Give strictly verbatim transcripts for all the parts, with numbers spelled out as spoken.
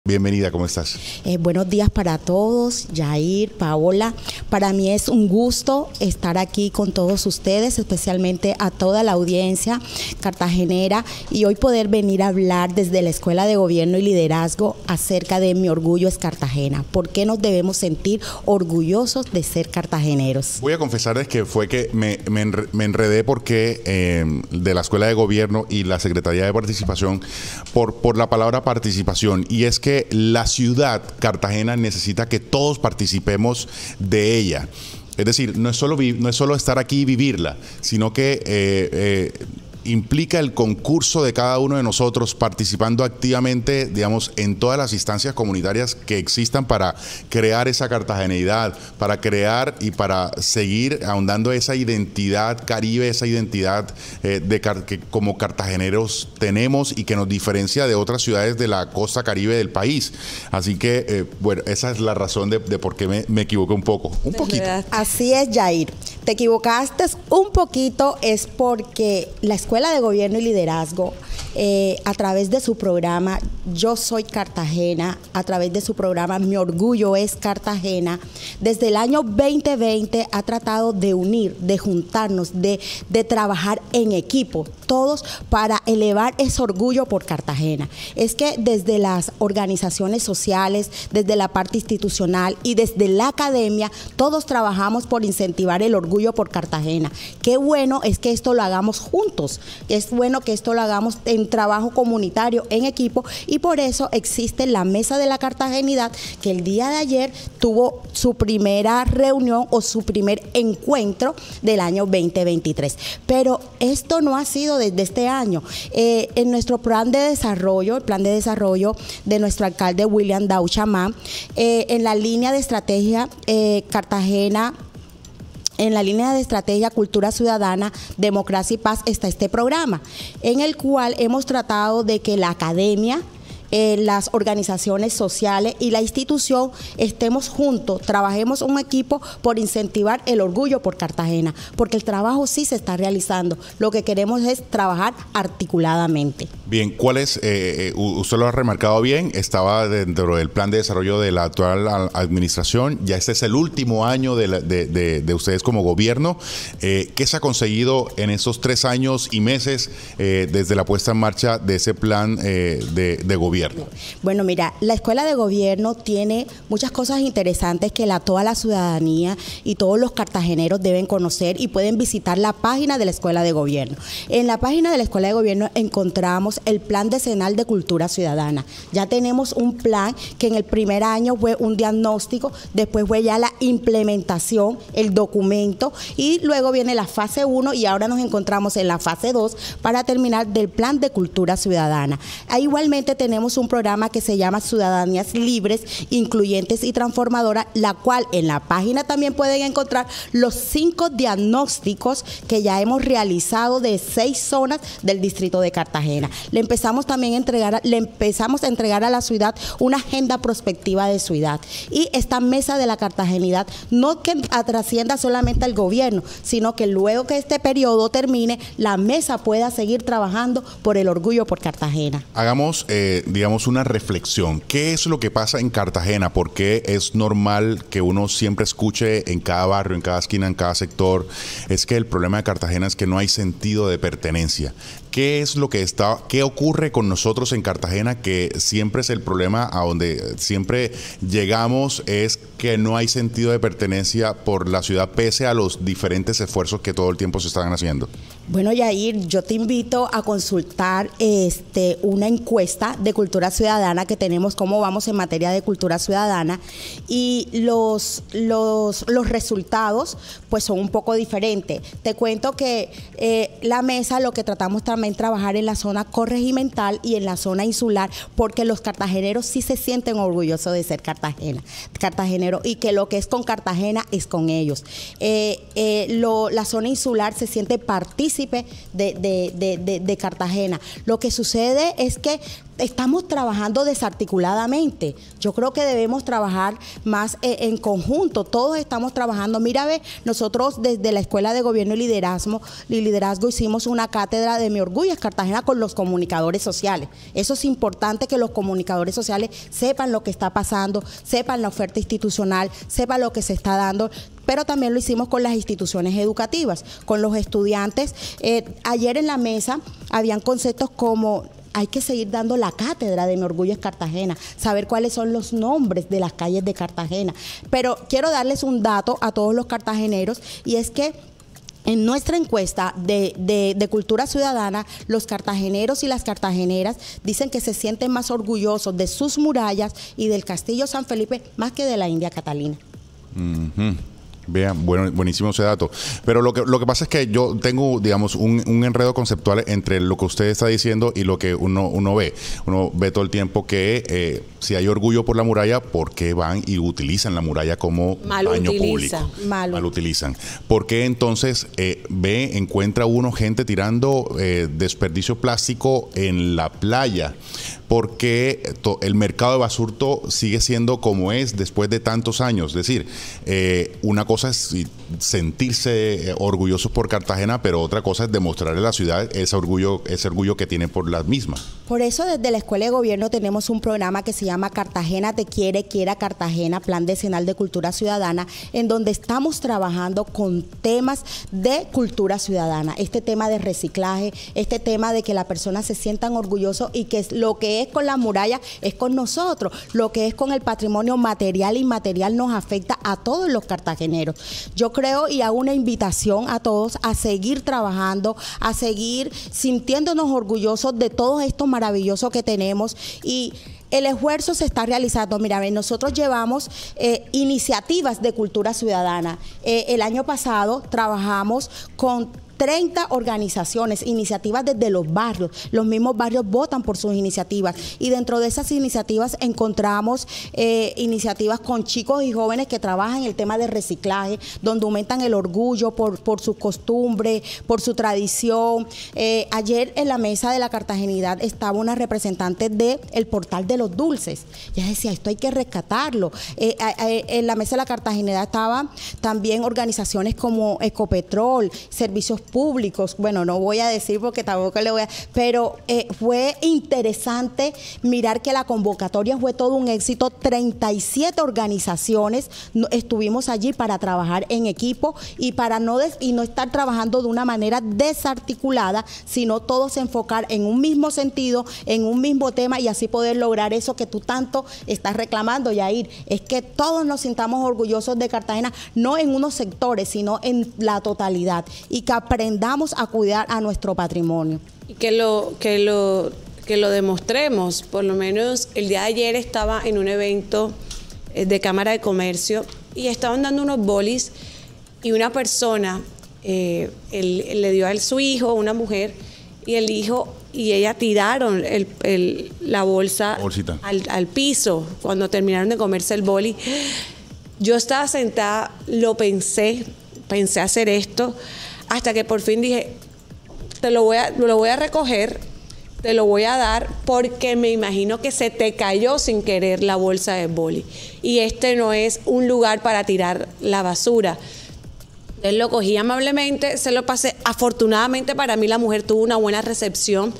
Bienvenida, ¿cómo estás? Eh, buenos días para todos, Yair, Paola. Para mí es un gusto estar aquí con todos ustedes, especialmente a toda la audiencia cartagenera, y hoy poder venir a hablar desde la Escuela de Gobierno y Liderazgo acerca de Mi Orgullo es Cartagena. ¿Por qué nos debemos sentir orgullosos de ser cartageneros? Voy a confesarles que fue que me, me, enre, me enredé porque eh, de la Escuela de Gobierno y la Secretaría de Participación por, por la palabra participación, y es que la ciudad Cartagena necesita que todos participemos de ella. Es decir, no es solo, no es solo estar aquí y vivirla, sino que eh, eh, implica el concurso de cada uno de nosotros participando activamente, digamos, en todas las instancias comunitarias que existan para crear esa cartageneidad, para crear y para seguir ahondando esa identidad caribe, esa identidad eh, de que como cartageneros tenemos y que nos diferencia de otras ciudades de la costa caribe del país. Así que, eh, bueno, esa es la razón de, de por qué me, me equivoqué un poco, un poquito. Así es, Yair. Te equivocaste un poquito, es porque la Escuela de Gobierno y Liderazgo, eh, a través de su programa Yo Soy Cartagena, a través de su programa Mi Orgullo es Cartagena, desde el año veinte veinte ha tratado de unir, de juntarnos, de, de trabajar en equipo, todos para elevar ese orgullo por Cartagena. Es que desde las organizaciones sociales, desde la parte institucional y desde la academia, todos trabajamos por incentivar el orgullo por Cartagena. Qué bueno es que esto lo hagamos juntos, es bueno que esto lo hagamos en trabajo comunitario, en equipo, y por eso existe la Mesa de la Cartagenidad, que el día de ayer tuvo su primera reunión o su primer encuentro del año veinte veintitrés. Pero esto no ha sido desde este año. Eh, en nuestro plan de desarrollo, el plan de desarrollo de nuestro alcalde William Daud Chamán, eh, en la línea de estrategia eh, Cartagena, en la línea de estrategia Cultura Ciudadana, Democracia y Paz, está este programa, en el cual hemos tratado de que la academia, Eh, las organizaciones sociales y la institución estemos juntos, trabajemos un equipo por incentivar el orgullo por Cartagena, porque el trabajo sí se está realizando. Lo que queremos es trabajar articuladamente. Bien, ¿cuál es? Eh, usted lo ha remarcado bien, estaba dentro del plan de desarrollo de la actual administración, ya este es el último año de, la, de, de, de ustedes como gobierno. Eh, ¿Qué se ha conseguido en esos tres años y meses eh, desde la puesta en marcha de ese plan eh, de, de gobierno? Bueno, mira, la Escuela de Gobierno tiene muchas cosas interesantes que la, toda la ciudadanía y todos los cartageneros deben conocer, y pueden visitar la página de la Escuela de Gobierno. En la página de la Escuela de Gobierno encontramos el Plan Decenal de Cultura Ciudadana. Ya tenemos un plan que en el primer año fue un diagnóstico, después fue ya la implementación, el documento, y luego viene la fase uno, y ahora nos encontramos en la fase dos para terminar del Plan de Cultura Ciudadana. Ahí igualmente tenemos un programa que se llama Ciudadanías Libres, Incluyentes y Transformadoras, la cual en la página también pueden encontrar los cinco diagnósticos que ya hemos realizado de seis zonas del distrito de Cartagena. Le empezamos también a entregar, le empezamos a entregar a la ciudad una agenda prospectiva de ciudad, y esta Mesa de la Cartagenidad no que trascienda solamente al gobierno, sino que luego que este periodo termine, la mesa pueda seguir trabajando por el orgullo por Cartagena. Hagamos eh, digamos, una reflexión. ¿Qué es lo que pasa en Cartagena? ¿Por qué es normal que uno siempre escuche en cada barrio, en cada esquina, en cada sector? Es que el problema de Cartagena es que no hay sentido de pertenencia. ¿Qué es lo que está, qué ocurre con nosotros en Cartagena, que siempre es el problema a donde siempre llegamos, es que no hay sentido de pertenencia por la ciudad pese a los diferentes esfuerzos que todo el tiempo se están haciendo? Bueno, Yair, yo te invito a consultar este, una encuesta de cultura ciudadana que tenemos, cómo vamos en materia de cultura ciudadana, y los, los, los resultados pues son un poco diferentes. Te cuento que eh, la mesa lo que tratamos también trabajar en la zona corregimental y en la zona insular, porque los cartageneros sí se sienten orgullosos de ser Cartagena, cartagenero, y que lo que es con Cartagena es con ellos. Eh, eh, lo, la zona insular se siente partícipe de, de, de, de, de Cartagena. Lo que sucede es que estamos trabajando desarticuladamente. Yo creo que debemos trabajar más eh, en conjunto. Todos estamos trabajando. Mira, ve, nosotros desde la Escuela de Gobierno y Liderazgo, y Liderazgo hicimos una cátedra de Mi Orgullo es Cartagena con los comunicadores sociales. Eso es importante, que los comunicadores sociales sepan lo que está pasando, sepan la oferta institucional, sepan lo que se está dando. Pero también lo hicimos con las instituciones educativas, con los estudiantes. Eh, ayer en la mesa habían conceptos como: hay que seguir dando la cátedra de Mi Orgullo es Cartagena, saber cuáles son los nombres de las calles de Cartagena. Pero quiero darles un dato a todos los cartageneros, y es que en nuestra encuesta de, de, de cultura ciudadana, los cartageneros y las cartageneras dicen que se sienten más orgullosos de sus murallas y del Castillo San Felipe más que de la India Catalina. Uh-huh. Vean, bueno, buenísimo ese dato. Pero lo que, lo que pasa es que yo tengo, digamos, un, un enredo conceptual entre lo que usted está diciendo y lo que uno, uno ve. Uno ve todo el tiempo que eh, si hay orgullo por la muralla, ¿por qué van y utilizan la muralla como Mal baño utiliza. público? Mal. Mal utilizan. ¿Por qué entonces eh, ve, encuentra uno gente tirando eh, desperdicio plástico en la playa? Porque el mercado de basurto sigue siendo como es después de tantos años. Es decir, eh, una cosa es sentirse orgullosos por Cartagena, pero otra cosa es demostrarle a la ciudad ese orgullo, ese orgullo que tiene por las mismas. Por eso desde la Escuela de Gobierno tenemos un programa que se llama Cartagena te quiere, quiera Cartagena, Plan Decenal de Cultura Ciudadana, en donde estamos trabajando con temas de cultura ciudadana. Este tema de reciclaje, este tema de que la persona se sientan orgullosos y que lo que es con la muralla es con nosotros, lo que es con el patrimonio material e inmaterial nos afecta a todos los cartageneros. Yo creo y hago una invitación a todos a seguir trabajando, a seguir sintiéndonos orgullosos de todo esto maravilloso que tenemos, y el esfuerzo se está realizando. Mira, nosotros llevamos eh, iniciativas de cultura ciudadana. Eh, el año pasado trabajamos con treinta organizaciones, iniciativas desde los barrios. Los mismos barrios votan por sus iniciativas, y dentro de esas iniciativas encontramos eh, iniciativas con chicos y jóvenes que trabajan el tema de reciclaje, donde aumentan el orgullo por, por su costumbre, por su tradición. Eh, ayer en la mesa de la cartagenidad estaba una representante del Portal de los Dulces. Ella decía, esto hay que rescatarlo. Eh, eh, en la mesa de la cartagenidad estaban también organizaciones como Ecopetrol, Servicios Públicos. Bueno, no voy a decir porque tampoco le voy a... Pero eh, fue interesante mirar que la convocatoria fue todo un éxito. treinta y siete organizaciones estuvimos allí para trabajar en equipo y para no, des, y no estar trabajando de una manera desarticulada, sino todos enfocar en un mismo sentido, en un mismo tema, y así poder lograr eso que tú tanto estás reclamando, Yair. Es que todos nos sintamos orgullosos de Cartagena, no en unos sectores, sino en la totalidad, y que aprendamos a cuidar a nuestro patrimonio. Y que lo, que lo, que lo demostremos. Por lo menos el día de ayer estaba en un evento de Cámara de Comercio y estaban dando unos bolis, y una persona eh, él, él le dio a él su hijo, una mujer, y el hijo y ella tiraron el, el, la bolsa al, al piso cuando terminaron de comerse el boli. Yo estaba sentada, lo pensé, pensé hacer esto, hasta que por fin dije, te lo voy a, lo voy a recoger, te lo voy a dar, porque me imagino que se te cayó sin querer la bolsa de boli. Y este no es un lugar para tirar la basura. Él lo cogí amablemente, se lo pasé. Afortunadamente para mí la mujer tuvo una buena recepción,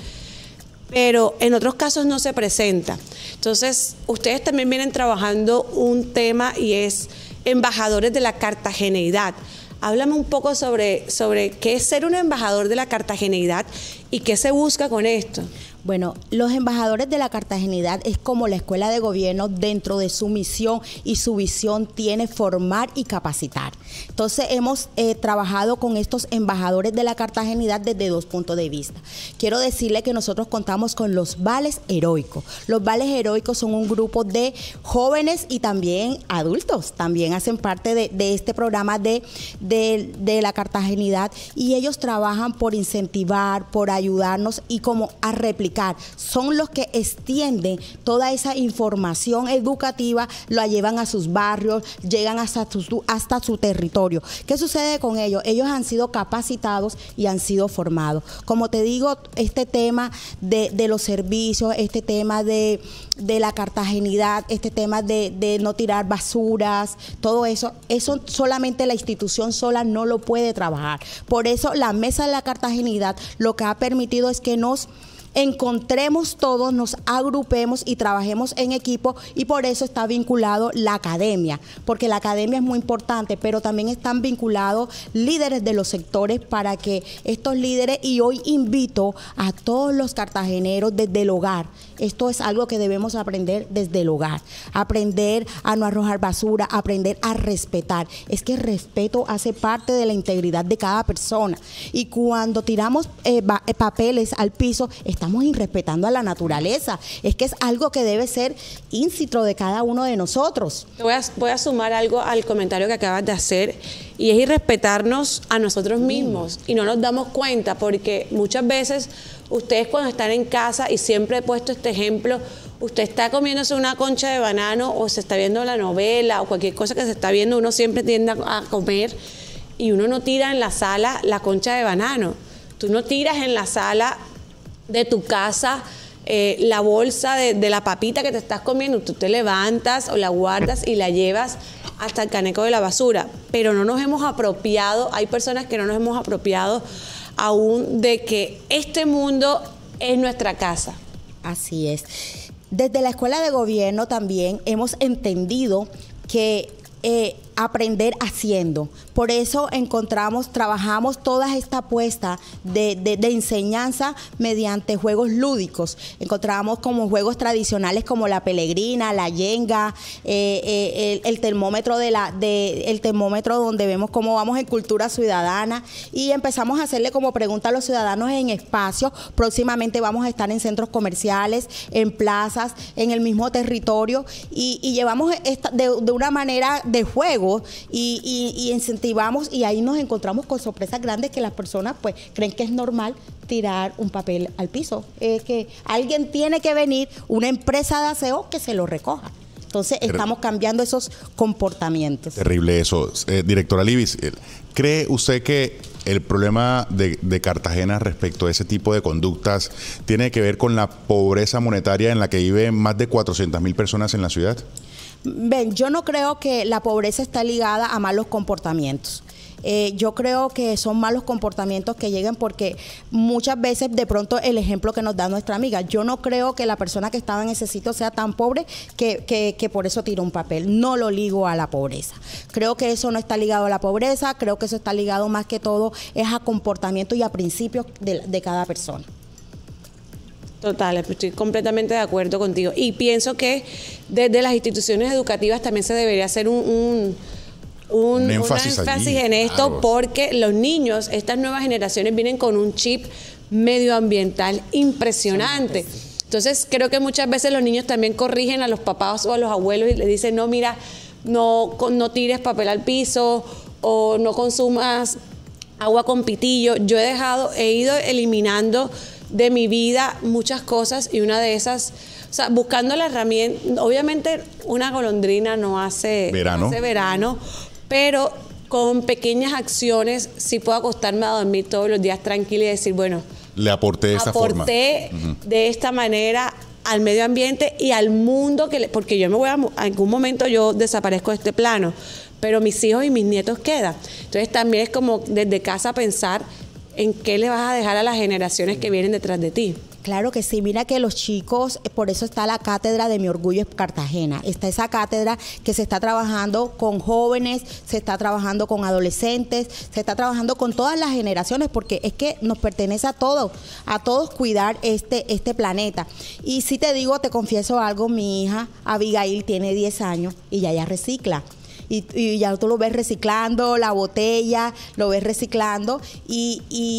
pero en otros casos no se presenta. Entonces, ustedes también vienen trabajando un tema, y es embajadores de la cartageneidad. Háblame un poco sobre, sobre qué es ser un embajador de la cartageneidad y qué se busca con esto. Bueno, los embajadores de la cartagenidad es como la Escuela de Gobierno, dentro de su misión y su visión tiene formar y capacitar. Entonces hemos eh, trabajado con estos embajadores de la cartagenidad desde dos puntos de vista. Quiero decirle que nosotros contamos con los vales heroicos. Los vales heroicos son un grupo de jóvenes y también adultos, también hacen parte de, de este programa de, de, de la cartagenidad, y ellos trabajan por incentivar, por ayudar, ayudarnos y como a replicar. Son los que extienden toda esa información educativa, la llevan a sus barrios, llegan hasta su, hasta su territorio. ¿Qué sucede con ellos? Ellos han sido capacitados y han sido formados. Como te digo, este tema de, de los servicios, este tema de, de la cartagenidad, este tema de, de no tirar basuras, todo eso, eso solamente la institución sola no lo puede trabajar. Por eso la Mesa de la Cartagenidad lo que ha permitido es que nos encontremos todos, nos agrupemos y trabajemos en equipo, y por eso está vinculado la academia, porque la academia es muy importante, pero también están vinculados líderes de los sectores para que estos líderes, y hoy invito a todos los cartageneros desde el hogar, esto es algo que debemos aprender desde el hogar, aprender a no arrojar basura, aprender a respetar, es que el respeto hace parte de la integridad de cada persona, y cuando tiramos eh, papeles al piso, estamos irrespetando a la naturaleza. Es que es algo que debe ser íncito de cada uno de nosotros. Voy a, voy a sumar algo al comentario que acabas de hacer, y es irrespetarnos a nosotros mismos, y no nos damos cuenta, porque muchas veces ustedes cuando están en casa, y siempre he puesto este ejemplo, usted está comiéndose una concha de banano o se está viendo la novela o cualquier cosa que se está viendo, uno siempre tiende a comer y uno no tira en la sala la concha de banano. Tú no tiras en la sala de tu casa eh, la bolsa de, de la papita que te estás comiendo, tú te levantas o la guardas y la llevas hasta el caneco de la basura, pero no nos hemos apropiado, hay personas que no nos hemos apropiado aún de que este mundo es nuestra casa. Así es. Desde la Escuela de Gobierno también hemos entendido que eh, aprender haciendo. Por eso encontramos, trabajamos toda esta apuesta de, de, de enseñanza mediante juegos lúdicos. Encontramos como juegos tradicionales como la pelegrina, la yenga, eh, eh, el, el termómetro de la, de, el termómetro donde vemos cómo vamos en cultura ciudadana, y empezamos a hacerle como pregunta a los ciudadanos en espacios. Próximamente vamos a estar en centros comerciales, en plazas, en el mismo territorio, y, y llevamos esta, de, de una manera de juego. Y, y, y incentivamos, y ahí nos encontramos con sorpresas grandes que las personas pues creen que es normal tirar un papel al piso, eh, que alguien tiene que venir, una empresa de aseo que se lo recoja. Entonces estamos cambiando esos comportamientos. Terrible eso. Eh, directora Libis, ¿cree usted que el problema de, de Cartagena respecto a ese tipo de conductas tiene que ver con la pobreza monetaria en la que viven más de cuatrocientas mil personas en la ciudad? Ven, yo no creo que la pobreza está ligada a malos comportamientos. Eh, yo creo que son malos comportamientos que llegan porque muchas veces de pronto el ejemplo que nos da nuestra amiga, yo no creo que la persona que estaba en ese sitio sea tan pobre que, que, que por eso tira un papel, no lo ligo a la pobreza. Creo que eso no está ligado a la pobreza, creo que eso está ligado más que todo es a comportamiento y a principios de, de cada persona. Total, estoy completamente de acuerdo contigo. Y pienso que desde las instituciones educativas también se debería hacer un, un, un, un énfasis, énfasis en esto, claro, porque los niños, estas nuevas generaciones, vienen con un chip medioambiental impresionante. Entonces, creo que muchas veces los niños también corrigen a los papás o a los abuelos y les dicen, no, mira, no, no tires papel al piso o no consumas agua con pitillo. Yo he dejado, he ido eliminando de mi vida muchas cosas, y una de esas, o sea, buscando la herramienta, obviamente una golondrina no hace verano, no hace verano, pero con pequeñas acciones sí puedo acostarme a dormir todos los días tranquila y decir, bueno, le aporté de esta forma. Aporté de esta manera al medio ambiente y al mundo, que le, porque yo me voy a, en algún momento yo desaparezco de este plano, pero mis hijos y mis nietos quedan. Entonces también es como desde casa pensar en qué le vas a dejar a las generaciones que vienen detrás de ti. Claro que sí, mira que los chicos, por eso está la cátedra de Mi Orgullo es Cartagena, está esa cátedra que se está trabajando con jóvenes, se está trabajando con adolescentes, se está trabajando con todas las generaciones, porque es que nos pertenece a todos, a todos cuidar este, este planeta. Y si te digo, te confieso algo, mi hija Abigail tiene diez años y ya ella recicla. Y, y ya tú lo ves reciclando, la botella, lo ves reciclando, y, y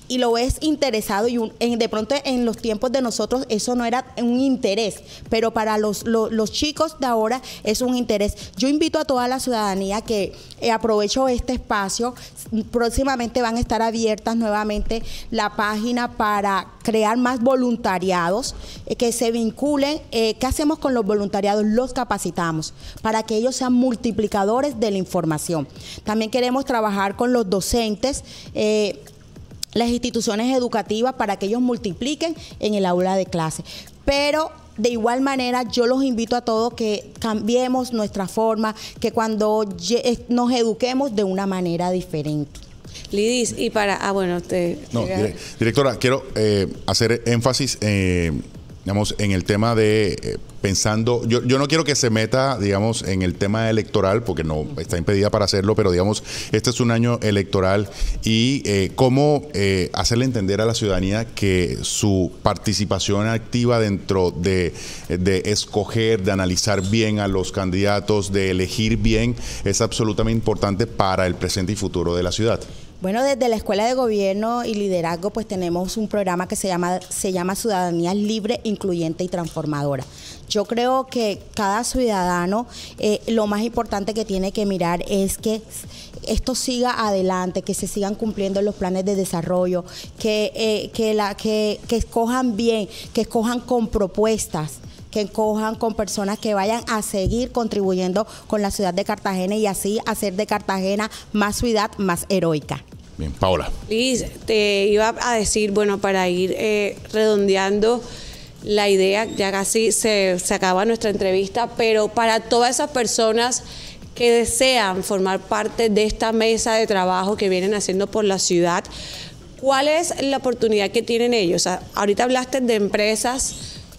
y lo ves interesado y un, en, de pronto en los tiempos de nosotros eso no era un interés, pero para los, los, los chicos de ahora es un interés. Yo invito a toda la ciudadanía que eh, aprovecho este espacio, próximamente van a estar abiertas nuevamente la página para crear más voluntariados, eh, que se vinculen. Eh, ¿Qué hacemos con los voluntariados? Los capacitamos para que ellos sean multiplicadores de la información. También queremos trabajar con los docentes, eh, las instituciones educativas para que ellos multipliquen en el aula de clase. Pero de igual manera yo los invito a todos que cambiemos nuestra forma, que cuando nos eduquemos de una manera diferente. Lidis, y para... Ah, bueno, te... No, dire, directora, quiero eh, hacer énfasis eh, digamos, en el tema de eh, pensando, yo, yo no quiero que se meta, digamos, en el tema electoral, porque no está impedida para hacerlo, pero digamos, este es un año electoral y eh, cómo eh, hacerle entender a la ciudadanía que su participación activa dentro de, de escoger, de analizar bien a los candidatos, de elegir bien, es absolutamente importante para el presente y futuro de la ciudad. Bueno, desde la Escuela de Gobierno y Liderazgo pues tenemos un programa que se llama, se llama Ciudadanía Libre, Incluyente y Transformadora. Yo creo que cada ciudadano eh, lo más importante que tiene que mirar es que esto siga adelante, que se sigan cumpliendo los planes de desarrollo, que, eh, que, la, que, que escojan bien, que escojan con propuestas, que cojan con personas que vayan a seguir contribuyendo con la ciudad de Cartagena y así hacer de Cartagena más ciudad, más heroica. Bien, Paola. Liz, te iba a decir, bueno, para ir eh, redondeando la idea, ya casi se, se acaba nuestra entrevista, pero para todas esas personas que desean formar parte de esta mesa de trabajo que vienen haciendo por la ciudad, ¿cuál es la oportunidad que tienen ellos? O sea, ahorita hablaste de empresas,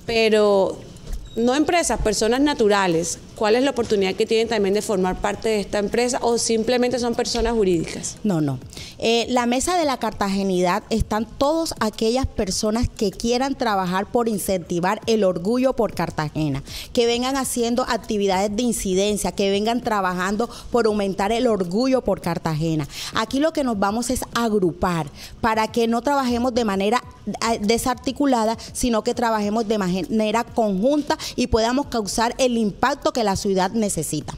pero no empresas, personas naturales. ¿Cuál es la oportunidad que tienen también de formar parte de esta empresa o simplemente son personas jurídicas? No, no. Eh, la mesa de la Cartagenidad están todas aquellas personas que quieran trabajar por incentivar el orgullo por Cartagena, que vengan haciendo actividades de incidencia, que vengan trabajando por aumentar el orgullo por Cartagena. Aquí lo que nos vamos es a agrupar para que no trabajemos de manera desarticulada, sino que trabajemos de manera conjunta y podamos causar el impacto que la ciudad necesita.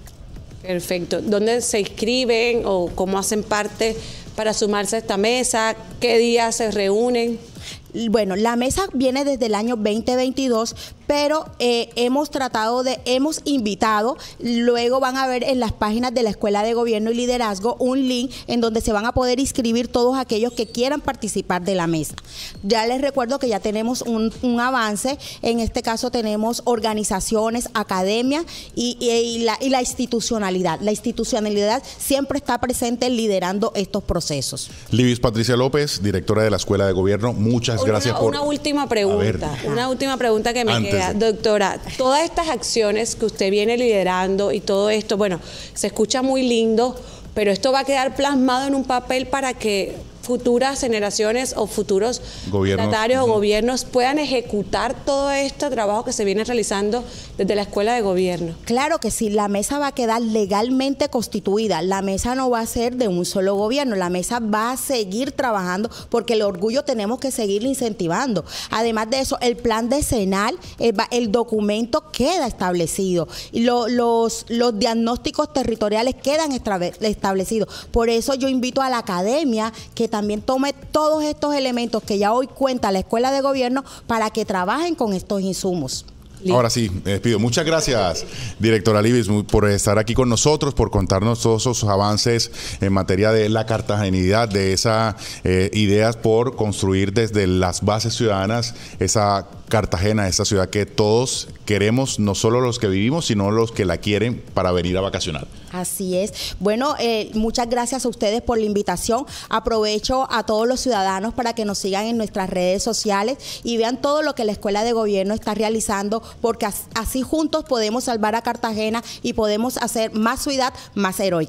Perfecto. ¿Dónde se inscriben o cómo hacen parte para sumarse a esta mesa? ¿Qué días se reúnen? Bueno, la mesa viene desde el año veinte veintidós, pero eh, hemos tratado de, hemos invitado, luego van a ver en las páginas de la Escuela de Gobierno y Liderazgo un link en donde se van a poder inscribir todos aquellos que quieran participar de la mesa. Ya les recuerdo que ya tenemos un, un avance, en este caso tenemos organizaciones, academias y, y, y, la, y la institucionalidad. La institucionalidad siempre está presente liderando estos procesos. Libis Patricia López, directora de la Escuela de Gobierno, muchas una, gracias por... Una última pregunta, una última pregunta que me Antes queda. Doctora, todas estas acciones que usted viene liderando y todo esto, bueno, se escucha muy lindo, pero esto va a quedar plasmado en un papel para que futuras generaciones o futuros mandatarios o gobiernos puedan ejecutar todo este trabajo que se viene realizando desde la Escuela de Gobierno. Claro que sí, la mesa va a quedar legalmente constituida, la mesa no va a ser de un solo gobierno, la mesa va a seguir trabajando porque el orgullo tenemos que seguir incentivando. Además de eso, el plan decenal, el, el documento queda establecido y lo, los, los diagnósticos territoriales quedan establecidos. Por eso yo invito a la academia que también tome todos estos elementos que ya hoy cuenta la Escuela de Gobierno para que trabajen con estos insumos. Ahora sí, me despido. Muchas gracias, directora Libis, por estar aquí con nosotros, por contarnos todos esos avances en materia de la cartagenidad, de esas eh, ideas por construir desde las bases ciudadanas esa Cartagena, esa ciudad que todos queremos, no solo los que vivimos, sino los que la quieren para venir a vacacionar. Así es. Bueno, eh, muchas gracias a ustedes por la invitación. Aprovecho a todos los ciudadanos para que nos sigan en nuestras redes sociales y vean todo lo que la Escuela de Gobierno está realizando, porque así juntos podemos salvar a Cartagena y podemos hacer más ciudad, más heroica.